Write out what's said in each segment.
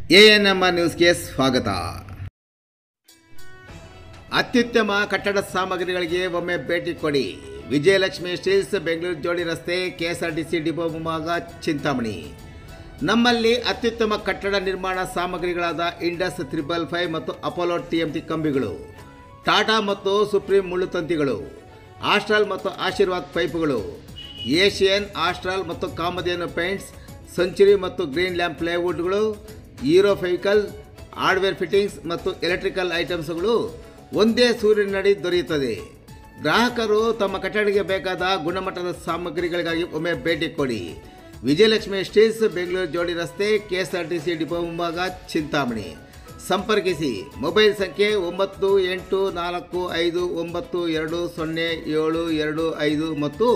ANM ನ್ಯೂಸ್ಗೆ ಸ್ವಾಗತ. ಅತ್ಯುತ್ತಮ ಕಟ್ಟಡ ಸಾಮಗ್ರಿಗಳಿಗೆ ಒಮ್ಮೆ ಭೇಟಿ ಕೊಡಿ. ವಿಜಯಲಕ್ಷ್ಮಿ ಸ್ಟೀಲ್ಸ್, ಬೆಂಗಳೂರು ಜೋಡಿ ರಸ್ತೆ, ಕೆಎಸ್ಆರ್ಟಿಸಿ ಡಿಪೋ ಮುಂಭಾಗ, ಚಿಂತಾಮಣಿ. ನಮ್ಮಲ್ಲಿ ಅತ್ಯುತ್ತಮ ಕಟ್ಟಡ ನಿರ್ಮಾಣ ಸಾಮಗ್ರಿಗಳಾದ ಇಂಡಸ್ 555 ಮತ್ತು ಅಪೋಲೋ TMT ಕಂಬಿಗಳು, ಟಾಟಾ ಮತ್ತು ಸುಪ್ರೀಂ ಮುಳ್ಳುತಂತಿಗಳು, ಆಸ್ಟ್ರಾಲ್ ಮತ್ತು ಆಶೀರ್ವಾದ್ ಪೈಪುಗಳು, ಏಷಿಯನ್, ಆಸ್ಟ್ರಾಲ್ ಮತ್ತು ಕಾಮಧೇನು ಪೇಂಟ್ಸ್, ಸೆಂಚುರಿ ಮತ್ತು ಗ್ರೀನ್ ಲ್ಯಾಂಪ್ ಪ್ಲೇವುಡ್ಗಳು, ಹೀರೋ ಫೆವಿಕಲ್, ಹಾರ್ಡ್ವೇರ್ ಫಿಟ್ಟಿಂಗ್ಸ್ ಮತ್ತು ಎಲೆಕ್ಟ್ರಿಕಲ್ ಐಟಮ್ಸ್ಗಳು ಒಂದೇ ಸೂರಿನಡಿ ದೊರೆಯುತ್ತದೆ. ಗ್ರಾಹಕರು ತಮ್ಮ ಕಟ್ಟಡಕ್ಕೆ ಬೇಕಾದ ಗುಣಮಟ್ಟದ ಸಾಮಗ್ರಿಗಳಿಗಾಗಿ ಒಮ್ಮೆ ಭೇಟಿ ಕೊಡಿ. ವಿಜಯಲಕ್ಷ್ಮಿ ಸ್ಟೀಲ್ಸ್, ಬೆಂಗಳೂರು ಜೋಡಿ ರಸ್ತೆ, ಕೆಎಸ್ಆರ್ಟಿಸಿ ಡಿಪೋ ಮುಂಭಾಗ, ಚಿಂತಾಮಣಿ. ಸಂಪರ್ಕಿಸಿ. ಮೊಬೈಲ್ ಸಂಖ್ಯೆ 9845920725 ಮತ್ತು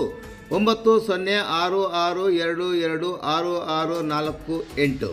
9066226648.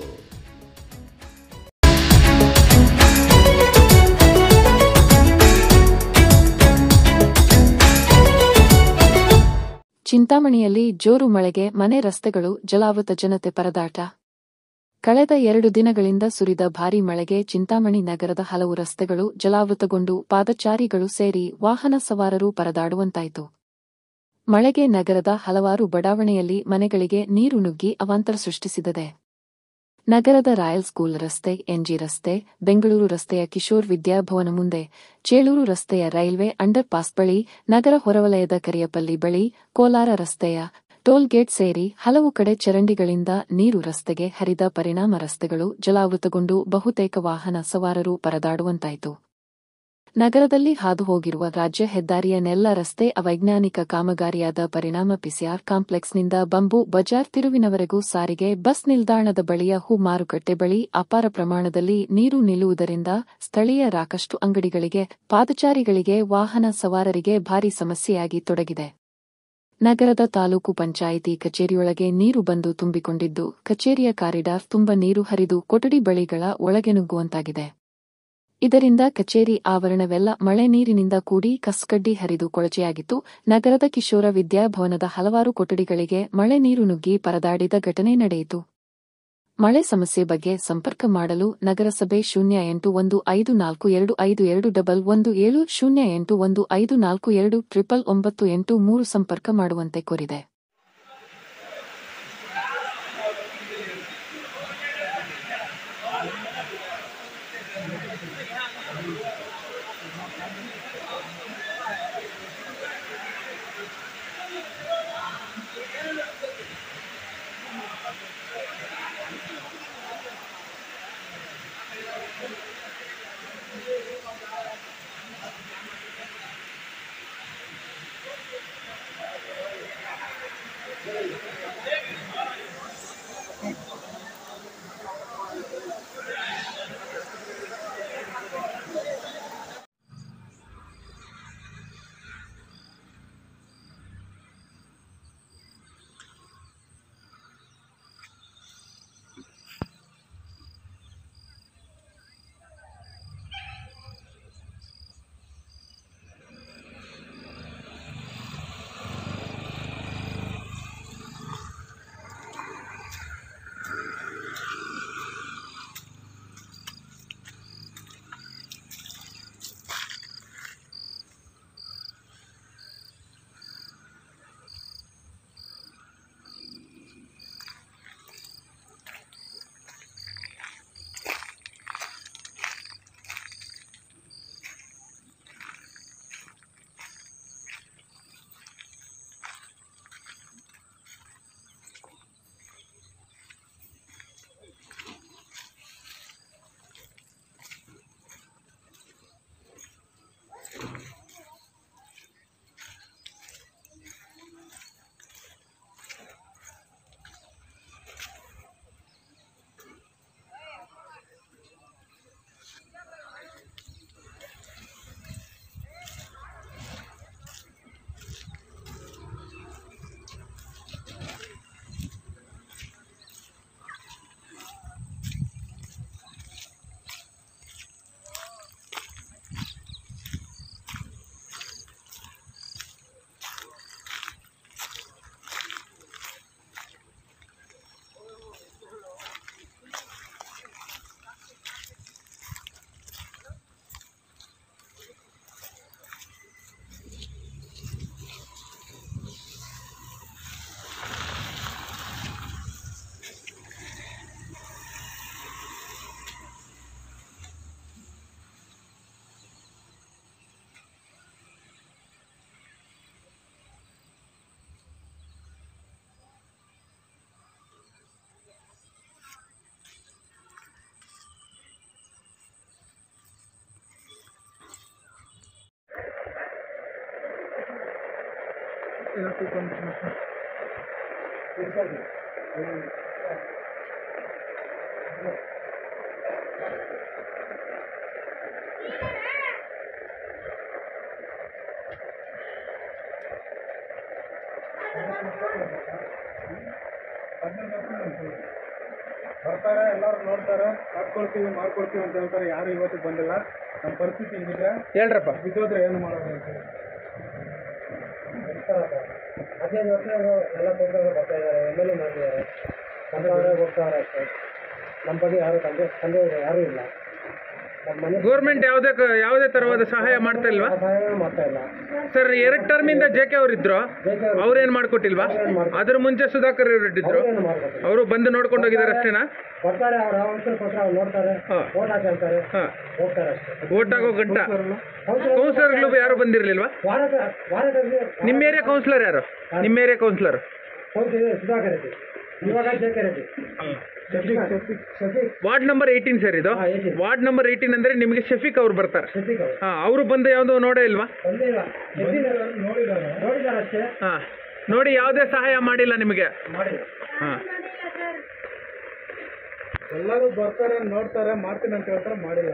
ಚಿಂತಾಮಣಿಯಲ್ಲಿ ಜೋರು ಮಳೆಗೆ ಮನೆ ರಸ್ತೆಗಳು ಜಲಾವೃತ, ಜನತೆ ಪರದಾಟ. ಕಳೆದ 2 ದಿನಗಳಿಂದ ಸುರಿದ ಭಾರೀ ಮಳೆಗೆ ಚಿಂತಾಮಣಿ ನಗರದ ಹಲವು ರಸ್ತೆಗಳು ಜಲಾವೃತಗೊಂಡು ಪಾದಚಾರಿಗಳು ಸೇರಿ ವಾಹನ ಸವಾರರು ಪರದಾಡುವಂತಾಯಿತು. ಮಳೆಗೆ ನಗರದ ಹಲವಾರು ಬಡಾವಣೆಯಲ್ಲಿ ಮನೆಗಳಿಗೆ ನೀರು ನುಗ್ಗಿ ಅವಾಂತರ ಸೃಷ್ಟಿಸಿದೆ. ನಗರದ ರಾಯಲ್ ಸ್ಕೂಲ್ ರಸ್ತೆ, NG ರಸ್ತೆ, ಬೆಂಗಳೂರು ರಸ್ತೆಯ ಕಿಶೋರ್ ವಿದ್ಯಾಭವನ ಮುಂದೆ, ಚೇಳೂರು ರಸ್ತೆಯ ರೈಲ್ವೆ ಅಂಡರ್ ಪಾಸ್ ಬಳಿ, ನಗರ ಹೊರವಲಯದ ಕರಿಯಪಲ್ಲಿ ಬಳಿ, ಕೋಲಾರ ರಸ್ತೆಯ ಟೋಲ್ ಗೇಟ್ ಸೇರಿ ಹಲವು ಕಡೆ ಚರಂಡಿಗಳಿಂದ ನೀರು ರಸ್ತೆಗೆ ಹರಿದ ಪರಿಣಾಮ ರಸ್ತೆಗಳು ಜಲಾವೃತಗೊಂಡು ಬಹುತೇಕ ವಾಹನ ಸವಾರರು ಪರದಾಡುವಂತಾಯಿತು. ನಗರದಲ್ಲಿ ಹಾದು ಹೋಗಿರುವ ರಾಜ್ಯ ಹೆದ್ದಾರಿಯ ನೆಲ್ಲ ರಸ್ತೆ ಅವೈಜ್ಞಾನಿಕ ಕಾಮಗಾರಿಯಾದ ಪರಿಣಾಮ PCR ಕಾಂಪ್ಲೆಕ್ಸ್ನಿಂದ ಬಂಬು ಬಜಾರ್ ತಿರುವಿನವರೆಗೂ ಸಾರಿಗೆ ಬಸ್ ನಿಲ್ದಾಣದ ಬಳಿಯ ಹೂ ಮಾರುಕಟ್ಟೆ ಬಳಿ ಅಪಾರ ಪ್ರಮಾಣದಲ್ಲಿ ನೀರು ನಿಲ್ಲುವುದರಿಂದ ಸ್ಥಳೀಯ ರಾಕಷ್ಟು ಅಂಗಡಿಗಳಿಗೆ, ಪಾದಚಾರಿಗಳಿಗೆ, ವಾಹನ ಸವಾರರಿಗೆ ಭಾರೀ ಸಮಸ್ಯೆಯಾಗಿ ತೊಡಗಿದೆ. ನಗರದ ತಾಲೂಕು ಪಂಚಾಯಿತಿ ಕಚೇರಿಯೊಳಗೆ ನೀರು ಬಂದು ತುಂಬಿಕೊಂಡಿದ್ದು, ಕಚೇರಿಯ ಕಾರಿಡಾರ್ ತುಂಬ ನೀರು ಹರಿದು ಕೊಠಡಿ ಬಳಿಗಳ ಒಳಗೆ ನುಗ್ಗುವಂತಾಗಿದೆ. ಇದರಿಂದ ಕಚೇರಿ ಆವರಣವೆಲ್ಲ ಮಳೆ ನೀರಿನಿಂದ ಕೂಡಿ ಕಸ್ಕಡ್ಡಿ ಹರಿದು ಕೊಳಚೆಯಾಗಿತ್ತು. ನಗರದ ಕಿಶೋರ ವಿದ್ಯಾಭವನದ ಹಲವಾರು ಕೊಠಡಿಗಳಿಗೆ ಮಳೆ ನೀರು ನುಗ್ಗಿ ಪರದಾಡಿದ ಘಟನೆ ನಡೆಯಿತು. ಮಳೆ ಸಮಸ್ಯೆ ಬಗ್ಗೆ ಸಂಪರ್ಕ ಮಾಡಲು ನಗರಸಭೆ 0814252117 0815429983 ಸಂಪರ್ಕ ಮಾಡುವಂತೆ ಕೋರಿದೆ. ಬರ್ತಾರೆ, ಎಲ್ಲರೂ ನೋಡ್ತಾರೆ, ಮಾಡ್ಕೊಡ್ತೀವಿ ಅಂತ ಹೇಳ್ತಾರೆ. ಯಾರು ಇವತ್ತು ಬಂದಿಲ್ಲ. ನಮ್ಮ ಪರಿಸ್ಥಿತಿ ಹಿಂಗಿದೆ. ಹೇಳ್ರಪ್ಪ, ಬಿದ್ದೋದ್ರೆ ಏನು ಮಾಡೋದು ಅಂತ. 15 ವರ್ಷ ಎಲ್ಲ ತೊಂದರೆ ಬರ್ತಾ ಇದ್ದಾರೆ. MLA ಮಾಡಿದ್ದಾರೆ, ಹೋಗ್ತಾರೆ ಅಷ್ಟೇ. ನಮ್ಮ ಬಗ್ಗೆ ಯಾರು ತಂದೆ ಯಾರೂ ಇಲ್ಲ. ಗೌರ್ಮೆಂಟ್ ಯಾವುದೇ ತರವಾದ ಸಹಾಯ ಮಾಡ್ತಾ ಇಲ್ವಾ? ಮಾಡ್ತಾ ಇಲ್ಲ ಸರ್. 2 ಟರ್ಮಿಂದ JK ಅವರಿದ್ರು, ಅವ್ರೇನು ಮಾಡ್ಕೊಟ್ಟಿಲ್ವಾ? ಅದ್ರ ಮುಂಚೆ ಸುಧಾಕರ್ ಅವರಿದ್ರು, ಅವರು ಬಂದು ನೋಡ್ಕೊಂಡು ಹೋಗಿದ್ದಾರೆ ಅಷ್ಟೇನಾ? ಬರ್ತಾರೆ, ಅವ್ರು ನೋಡ್ತಾರೆ, ಓಟ್ ಹಾಕ್ತಾರೆ, ಹೋಗ್ತಾರೆ ಅಷ್ಟೇ. ಓಟ್ ಹಾಕೋ ಗಂಟ ಕೌನ್ಸಿಲರ್ಗಳು ಯಾರು ಬಂದಿರಲಿಲ್ವಾ? ನಿಮ್ಮ ಏರಿಯಾ ಕೌನ್ಸಿಲರ್ ಯಾರು? ನಿಮ್ಮ ಏರಿಯಾ ಕೌನ್ಸಿಲರ್ ಸುಧಾಕರ್ ರೆಡ್ಡಿ, ಇವಾಗ JK Reddy. Ward number 18 sir ಇದು. ವಾರ್ಡ್ ನಂಬರ್ 18 ಅಂದ್ರೆ ನಿಮಗೆ ಶಫೀಕ್ ಅವ್ರು ಬರ್ತಾರೆ. ಹಾ, ಅವರು ಬಂದು ಯಾವ್ದು ನೋಡೇ ಇಲ್ವಾ? ಹಾ, ನೋಡಿ ಯಾವುದೇ ಸಹಾಯ ಮಾಡಿಲ್ಲ ನಿಮಗೆ. ಹಾ, ಎಲ್ಲರೂ ಬರ್ತಾರೆ, ನೋಡ್ತಾರೆ, ಮಾಡ್ತೀನಿ ಅಂತ ಹೇಳ್ತಾರೆ, ಮಾಡಿಲ್ಲ.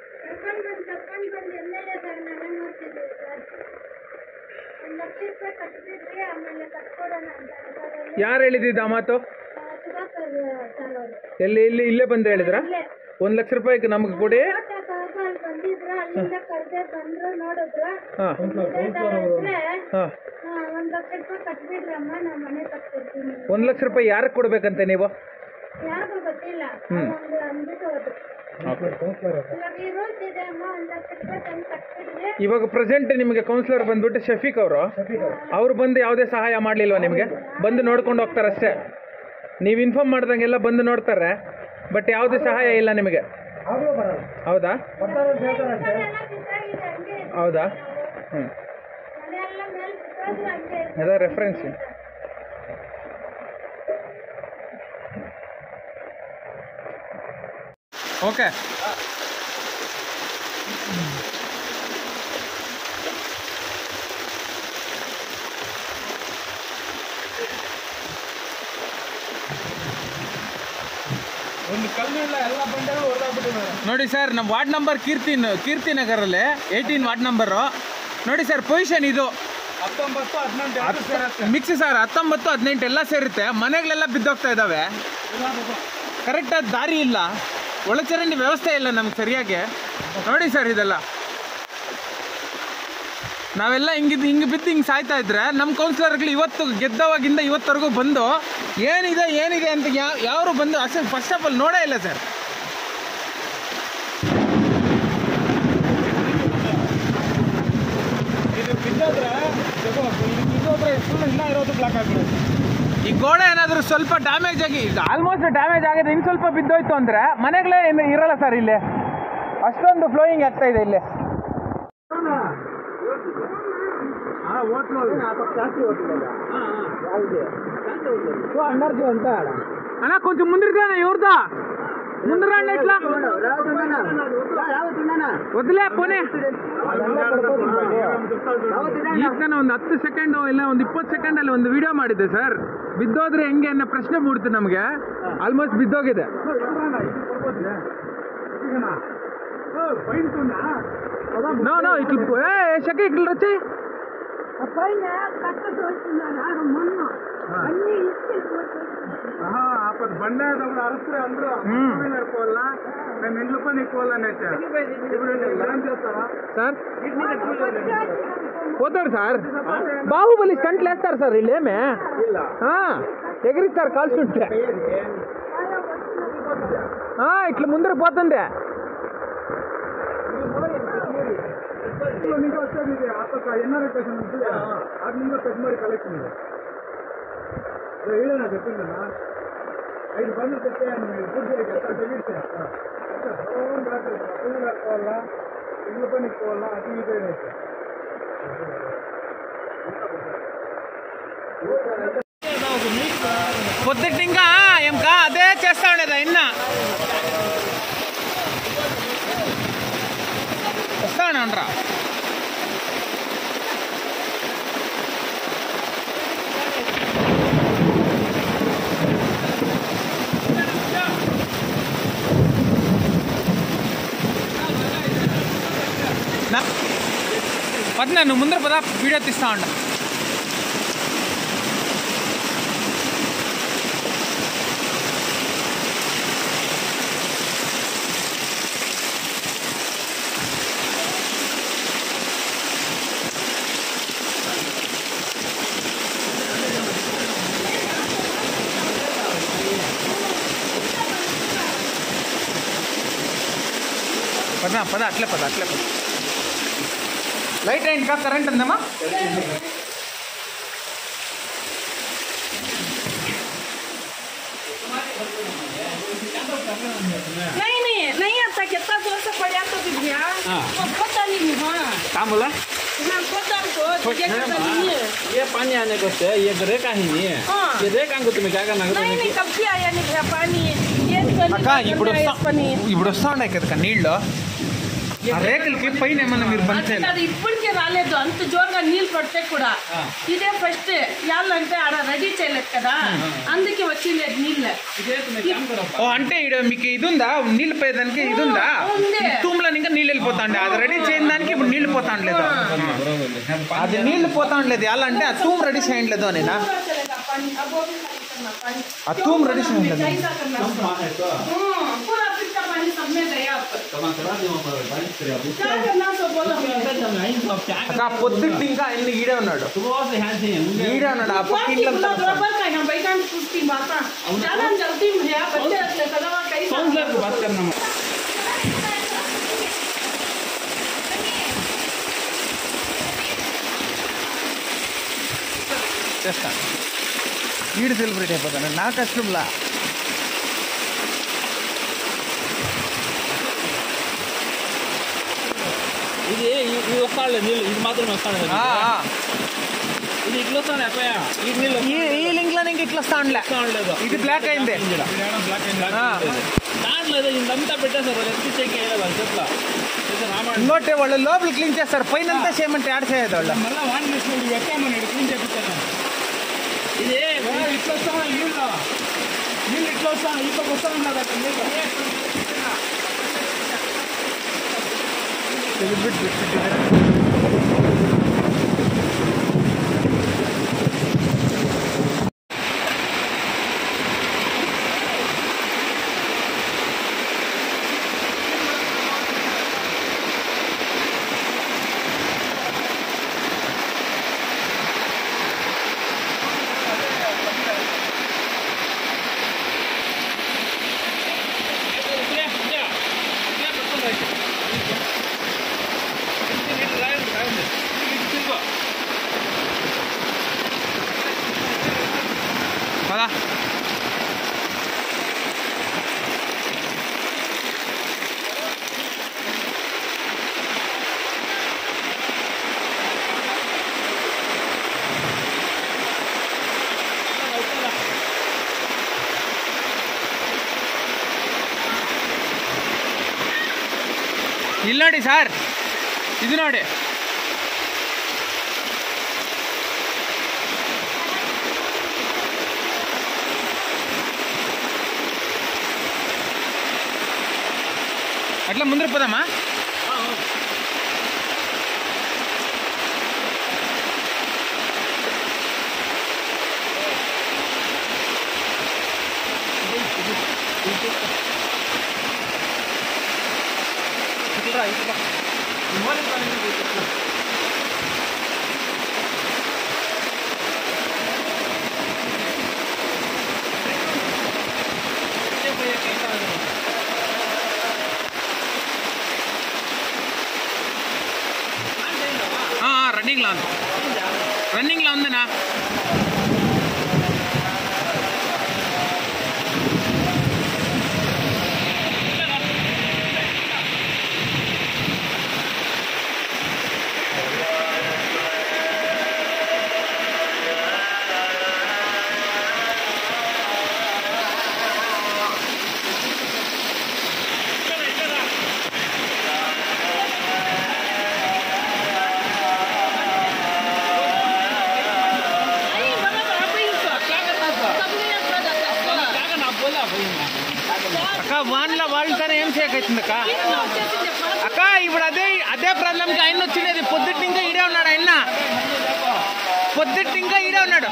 ಯಾರು ಹೇಳಿದ್ದ ಆ ಮಾತು? ಇಲ್ಲೇ ಬಂದು ಹೇಳಿದ್ರ? 1 ಲಕ್ಷ ರೂಪಾಯಿಗೆ ನಮ್ಗೆ ಕೊಡಿ. 1 ಲಕ್ಷ ರೂಪಾಯಿ ಯಾರಿಗೆ ಕೊಡ್ಬೇಕಂತೆ ನೀವು? ಇವಾಗ ಪ್ರೆಸೆಂಟ್ ನಿಮಗೆ ಕೌನ್ಸಿಲರ್ ಬಂದ್ಬಿಟ್ಟು ಶಫೀಕ್ ಅವರು ಬಂದು ಯಾವುದೇ ಸಹಾಯ ಮಾಡಲಿಲ್ವಾ ನಿಮಗೆ? ಬಂದು ನೋಡ್ಕೊಂಡು ಹೋಗ್ತಾರಷ್ಟೇ. ನೀವು ಇನ್ಫಾರ್ಮ್ ಮಾಡ್ದಂಗೆಲ್ಲ ಬಂದು ನೋಡ್ತಾರೆ, ಬಟ್ ಯಾವುದೇ ಸಹಾಯ ಇಲ್ಲ ನಿಮಗೆ. ಹೌದಾ? ಹೌದಾ? ಅದ ರೆಫರೆನ್ಸ್. ಓಕೆ. ನೋಡಿ ಸರ್, ನಮ್ಮ ವಾರ್ಡ್ ನಂಬರ್ ಕೀರ್ತಿ ನಗರಲ್ಲಿ 18 ವಾರ್ಡ್ ನಂಬರು. ನೋಡಿ ಸರ್, ಪೊಸಿಷನ್ ಇದು 19-18 ಮಿಕ್ಸ್ ಸರ್. 19-18 ಎಲ್ಲ ಸೇರುತ್ತೆ. ಮನೆಗಳೆಲ್ಲ ಬಿದ್ದೋಗ್ತಾ ಇದ್ದಾವೆ. ಕರೆಕ್ಟಾದ ದಾರಿ ಇಲ್ಲ, ಒಳಚರಂಡಿ ವ್ಯವಸ್ಥೆ ಇಲ್ಲ ನಮ್ಗೆ ಸರಿಯಾಗಿ. ನೋಡಿ ಸರ್, ಇದೆಲ್ಲ ನಾವೆಲ್ಲ ಹಿಂಗೆ ಬಿದ್ದು ಹಿಂಗೆ ಸಾಯ್ತಾ ಇದ್ರೆ ನಮ್ಮ ಕೌನ್ಸಿಲರ್ಗಳು ಇವತ್ತು ಗೆದ್ದವಾಗಿಂದ ಇವತ್ತವರೆಗೂ ಬಂದು ಏನಿದೆ ಅಂತ ಯಾರು ಬಂದು ಅಷ್ಟೇ ಫಸ್ಟ್ ಆಫ್ ಆಲ್ ನೋಡೇ ಇಲ್ಲ ಸರ್. ಈ ಗೋಡೆ ಏನಾದರೂ ಸ್ವಲ್ಪ ಡ್ಯಾಮೇಜ್ ಆಗಿ, ಆಲ್ಮೋಸ್ಟ್ ಡ್ಯಾಮೇಜ್ ಆಗಿದೆ, ಇನ್ನು ಸ್ವಲ್ಪ ಬಿದ್ದೋಯ್ತು ಅಂದರೆ ಮನೆಗಳೇ ಇರಲ್ಲ ಸರ್. ಇಲ್ಲಿ ಅಷ್ಟೊಂದು ಫ್ಲೋಯಿಂಗ್ ಆಗ್ತಾ ಇದೆ ಇಲ್ಲಿ. అన్న కొంచెం ముందరికిరానా ఎవరిదా ముందరండి ఎట్లా వదిలే పోనే ಈಗ ನಾನು ಒಂದು 10 ಸೆಕೆಂಡ್ ಇಲ್ಲ ಒಂದು 20 ಸೆಕೆಂಡ್ ಅಲ್ಲಿ ಒಂದು ವಿಡಿಯೋ ಮಾಡಿದ್ದೆ ಸರ್. ಬಿದ್ದೋದ್ರೆ ಹೆಂಗೆ ಅನ್ನೋ ಪ್ರಶ್ನೆ ಮೂಡ್ತು ನಮಗೆ. ಆಲ್ಮೋಸ್ಟ್ ಬಿದ್ದೋಗಿದೆ. నో ఇట్లా శక ఇట్లా వచ్చి బండి అరస్తే అందరూ నడుకోవాలా, మేము ఇంట్లో పని ఎక్కువాలని సార్ పోతారు సార్. బాహుబలి స్టంట్లు వేస్తారు సార్ వీళ్ళేమే, ఎగిరిస్తారు కాల్చుంటే. ఇట్లా ముందర పోతుంది. ನಿಮಗೆ ಅಷ್ಟೇ ಇದೆ ಆತಕ ಎನ್ಆರ್ಐ ಸ್ಟೇಷನ್ ಇದೆ, ಅದು ನಿಮಗೆ ಪೆಟ್ಮಾರಿ ಕಲೆಕ್ಷನ್ ಇದೆ. ಹೇಳೋಣ ಗೊತ್ತಿಲ್ಲ, 5 ಬಂದು ಜೊತೆ ಪೂಜೆ ತೆಗಿಡ್ತೇನೆ. ಹಾಕೋಲ್ಲ, ಇನ್ನು ಪನಿ ಇಕ್ಕೋಲ್ಲ, ಅದು ಇದೆ ಇರುತ್ತೆ. పొద్దుటి ఇంకా ఏంకా అదే చేస్తా ఉండేదా ఇన్న వస్తానండ్రా. పద్నా నువ్వు ముందర పదా వీడియో తీస్తా ఉండ. పద పద అట్లే పద అట్లే పద. లైట్ అయింది కా కరెంట్ ఉందమ్మా? नहीं आता कितना जोर से पड़ा तो भी भैया पता नहीं हाँ काम बोला ना पता तो ये पानी आने को से ये रेक ही नहीं है ये रेक अंग तुम्हें क्या करना नहीं नहीं कब से आया नहीं भैया पानी ये అక్క ఇప్పుడు వస్తా ఉన్నాయి కదా నీళ్ళు. ఆ రేకులకి పైన ఏమన్నా మీరు బంద్ చేయాలి. అది ఇప్పటికే రాలేదు అంత జోరుగా నీళ్ళు పడితే కూడా. ఇదే ఫస్ట్ యాళ్ళంటే ఆడ రెడీ చేయలేదు కదా అందుకే వచ్చింది నీళ్ళు. ఓ అంటే ఇక్కడ మీకు ఇది ఉందా నీళ్ళు పోయేదానికి ఇది ఉందా? తూములో ఇంకా నీళ్ళు వెళ్ళిపోతాండి. అది రెడీ చేయని దానికి ఇప్పుడు నీళ్ళు పోతాండలేదు. అది నీళ్ళు పోతాండలేదు ఎలా అంటే ఆ తూము రెడీ చేయట్లేదు నేనా ఆ తూము రెడీ చేయట్లేదు. అక్క పొద్దుటి ఇంకా ఇన్ని ఈడే ఉన్నాడు ఈడే ఉన్నాడు ఆ పక్క ఇంట్లో చేస్తాను. ఈడు సెలబ్రేట్ అయిపోతాను నా కష్టంలా. ఇది వస్తాడు నీళ్ళు ఇది మాత్రమే వస్తాడు. ఇది ఇట్లా వస్తాను ఎక్కువ ఈ నీళ్ళు ఈ లింక్ లో ఇంక ఇట్లా వస్తాండలేదు. ఇది బ్లాక్ అయింది దాంట్లో ఇదంతా పెట్టేస్తారు ఎత్తిచ్చేకి చెట్ల ఇంకోటి వాళ్ళు లోపల క్లీన్ చేస్తారు. పైన అంతా చేయమంటే యాడ్ చేయదు వాళ్ళు. మళ్ళీ వాన్ చేసుకుంటూ ఎక్కామని క్లీన్ చేపిస్తాను. ఇది ఇట్లా వస్తాను నీళ్ళు ఇట్లా వస్తాను ఈ పక్క వస్తాను పదా ಇಲ್ಲಿ ನೋಡಿ ಸರ್ ಇದು ನೋಡಿ అట్లా ముందర పోదామా? రన్నింగ్లో ఉందనా? అక్క వాన్లో వాళ్ళతోనే ఏం చేయకైతుంది అక్క. అక్క ఇప్పుడు అదే ప్రాబ్లంకి ఆయన వచ్చినది పొద్దుటి ఇంకా ಬಿಡು.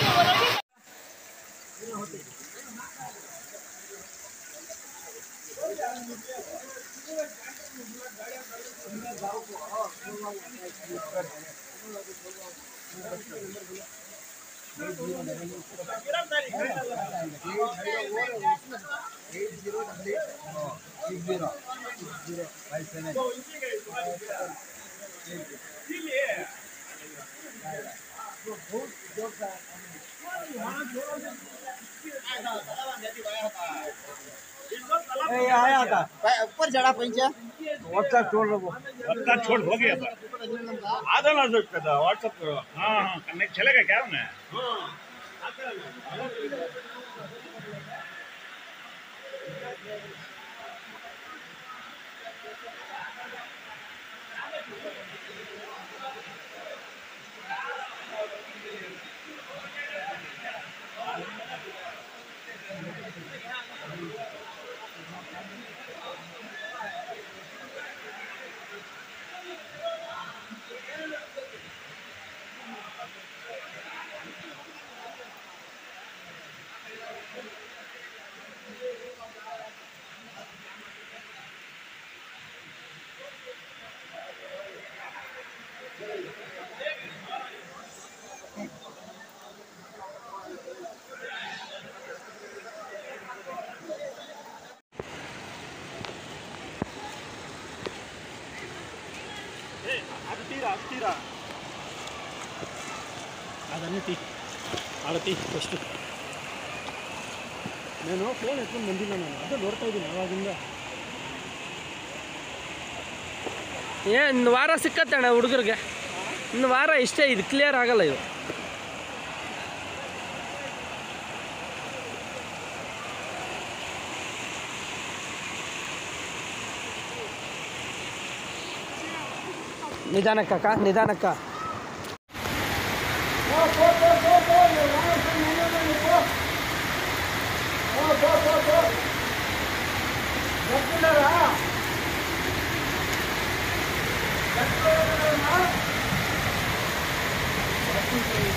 ऊपर चढ़ा पंचा व्हाट्सएप छोड़ रहा व्हाट्सएप छोड़ हो गया आधा ना व्हाट्सएप हाँ हाँ कनेक्ट चलेगा क्या उन्हें ಹತ್ತಿರ ಅದನ್ನೇ ಆಡತಿ ಫಸ್ಟು ನಾನು ಫೋನ್ ಎತ್ಕೊಂಡು ಬಂದಿಲ್ಲ ನಾನು ಅದು ನೋಡ್ತಾ ಇದ್ದೀನಿ ಆವಾಗಿಂದ ಇನ್ನು ವಾರ ಸಿಕ್ಕತ್ತಣ್ಣ ಹುಡುಗರಿಗೆ ಇನ್ನು ವಾರ ಇಷ್ಟೇ ಇದು ಕ್ಲಿಯರ್ ಆಗಲ್ಲ ಇದು ನಿಧಾನಕ್ಕ ನಿಧಾನಕ್ಕ Thank you.